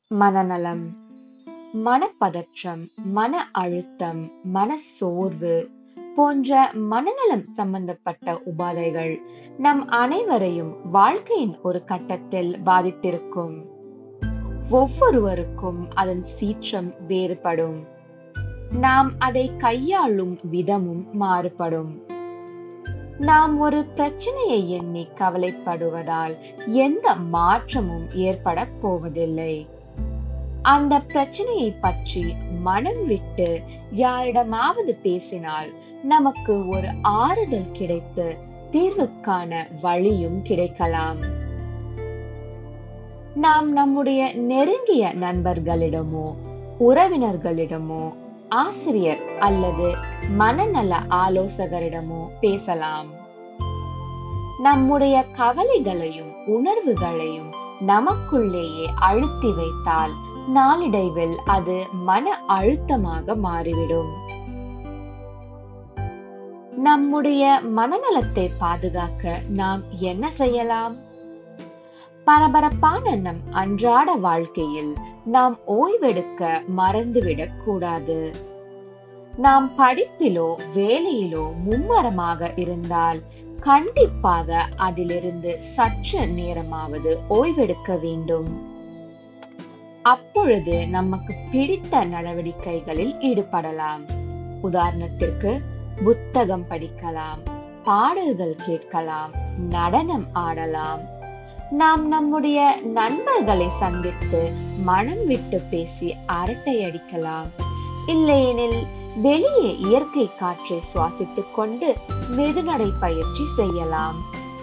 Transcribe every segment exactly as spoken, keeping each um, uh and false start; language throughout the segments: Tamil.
மனநலம், மனப்பதற்றம், மன அழுத்தம், மனச்சோர்வு போன்ற மனநலம் சம்பந்தப்பட்ட உபாதைகள் நம் அனைவரையும் வாழ்க்கையின் ஒரு கட்டத்தில் பாதித்திருக்கும். ஒவ்வொருவருக்கும் அதன் சீற்றம் வேறுபடும். நாம் அதை கையாளும் விதமும் மாறுபடும். நாம் ஒரு பிரச்சனையை எண்ணி கவலைப்படுவதால் எந்த மாற்றமும் ஏற்பட போவதில்லை. அந்த பிரச்சனையை பற்றி மனம் விட்டு யாரிடமாவது பேசினால் நமக்கு ஒரு ஆறுதல் கிடைத்து தீர்வுக்கான வழியும் கிடைக்கலாம். நாம் நம்முடைய நெருங்கிய நண்பர்களிடமோ உறவினர்களிடமோ ஆசிரியர் அல்லது மனநல ஆலோசகரிடமோ பேசலாம். நம்முடைய கவலைகளையும் உணர்வுகளையும் நமக்குள்ளேயே அழுத்தி வைத்தால் நாளடைவில் அது மன அழுத்தமாக மாறிவிடும். நம்முடைய மனநலத்தை பாதுகாக்க நாம் என்ன செய்யலாம்? பரபரப்பான நம் அன்றாட வாழ்க்கையில் நாம் ஓய்வெடுக்க மறந்துவிடக் கூடாது. நாம் படிப்பிலோ வேலையிலோ மும்மரமாக இருந்தால் கண்டிப்பாக அதிலிருந்து சற்று நேரமாவது ஓய்வெடுக்க வேண்டும். அப்பொழுது நமக்கு பிடித்த நடவடிக்கைகளில் ஈடுபடலாம். உதாரணத்திற்கு புத்தகம் படிக்கலாம், பாடல்கள் கேட்கலாம், நடனம் ஆடலாம். நாம் நம்முடைய நண்பர்களை சந்தித்து மனம் விட்டு பேசி அரட்டை அடிக்கலாம். இல்லையெனில் வெளியே இயற்கை காற்றை சுவாசித்துக் கொண்டு மெதுநடை பயிற்சி செய்யலாம்.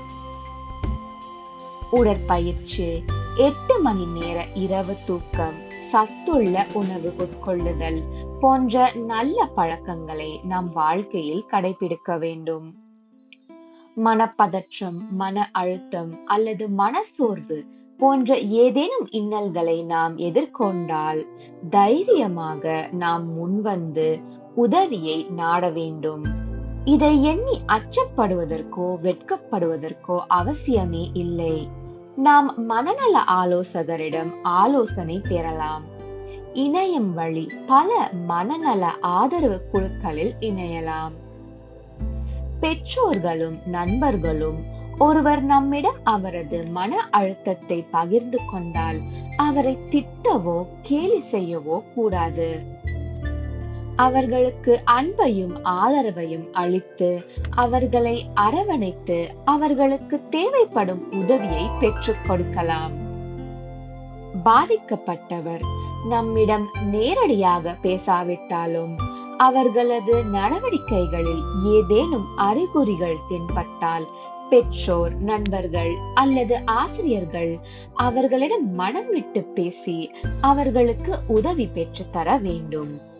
உடற்பயிற்சி, எட்டு மணி நேர இரவு தூக்கம், சத்துள்ள உணவு உட்கொள்ளுதல் போன்ற நல்ல பழக்கங்களை நம் வாழ்க்கையில் கடைபிடிக்க வேண்டும். மனப்பதற்றம், மன அழுத்தம் அல்லது மனச்சோர்வு போன்ற ஏதேனும் இன்னல்களை நாம் எதிர்கொண்டால் தைரியமாக நாம் முன்வந்து உதவியை நாட வேண்டும். இதை எண்ணி அச்சப்படுவதற்கோ வெட்கப்படுவதற்கோ அவசியமே இல்லை. நாம் மனநல ஆலோசகரிடம் ஆலோசனை பெறலாம். இணையம் வழி பல மனநல ஆதரவு குழுக்களில் இணையலாம். பெற்றோர்களும் நண்பர்களும் ஒருவர் நம்மிடம் அவரது மன அழுத்தத்தை பகிர்ந்து கொண்டால் அவரை திட்டவோ கேலி செய்யவோ கூடாது. அவர்களுக்கு அன்பையும் ஆதரவையும் அளித்து அவர்களை அரவணைத்து அவர்களுக்கு தேவைப்படும் உதவியை பெற்றுக் கொடுக்கலாம். பாதிக்கப்பட்டவர் நம்மிடம் நேரடியாக பேசாவிட்டாலும் அவர்களது நடவடிக்கைகளில் ஏதேனும் அறிகுறிகள் தென்பட்டால் பெற்றோர், நண்பர்கள் அல்லது ஆசிரியர்கள் அவர்களிடம் மனம் விட்டு பேசி அவர்களுக்கு உதவி பெற்று தர வேண்டும்.